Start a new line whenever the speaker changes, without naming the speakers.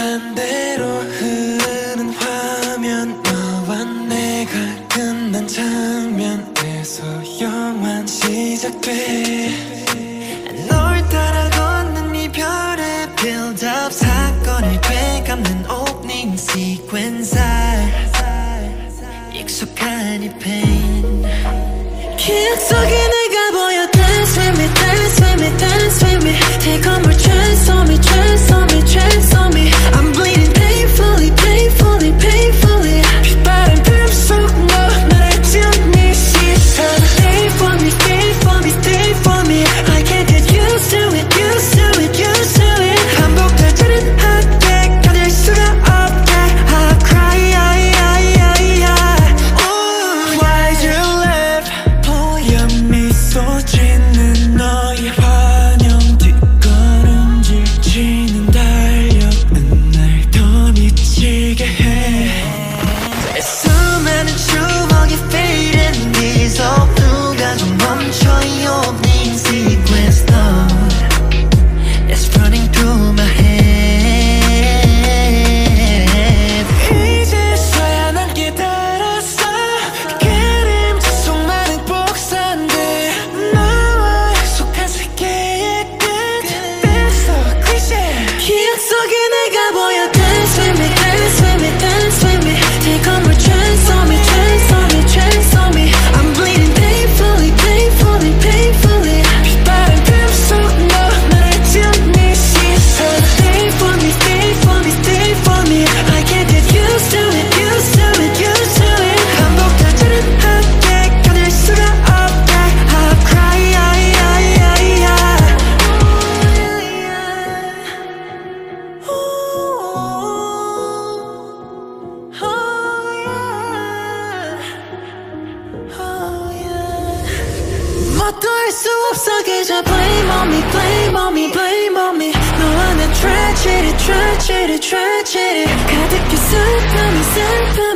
반대로 흐르는 화면, 너와 내가 끝난 장면에서 영화는 시작돼. 널 따라 걷는 이별의 빌드업, 사건을 되감는 오프닝 시퀀스, 익숙한 이 페인. 기억 속에 내가 보여. Dance with me, dance with me, dance with me. Take on more transform me, transform me, transform me. I'm bleeding painfully, painfully, painfully. 빛바람 틈 속 너 나를 찌우니 시선. Stay for me, stay for me, stay for me. I can't get used to it, used to it, used to it. 반복되지는 않게 견딜 수가 없게. I cry, Why'd you leave? 보여 미소 짓는 너의 환영, 뒷걸음질 치는 달력은 날 더 미치게 해. 수많은 추억이 fade in 미소, 누가 좀 멈춰요. 네 sequence thought, it's running through my head. 이제서야 난 깨달았어. 그림자 속 많은 복사인데 너와 약속한 세계의 끝. That's so cliché. 기억 속에 내가 보여. Dance with me, dance with me, dance with me. Take on more transform me, transform me, transform me. I'm bleeding painfully, painfully, painfully. 빛바람 틈 속 너 나를 찌우니 시선. Stay for me, stay for me, stay for me. I can't get used to it, used to it, used to it. 반복되지는 않게 견딜 수가 없게. I cry, 뭣도 할 수 없어 그저 blame on me, blame on me, blame on me. 너와 내 tragedy, tragedy, tragedy. 가득히 슬픔이 슬픔.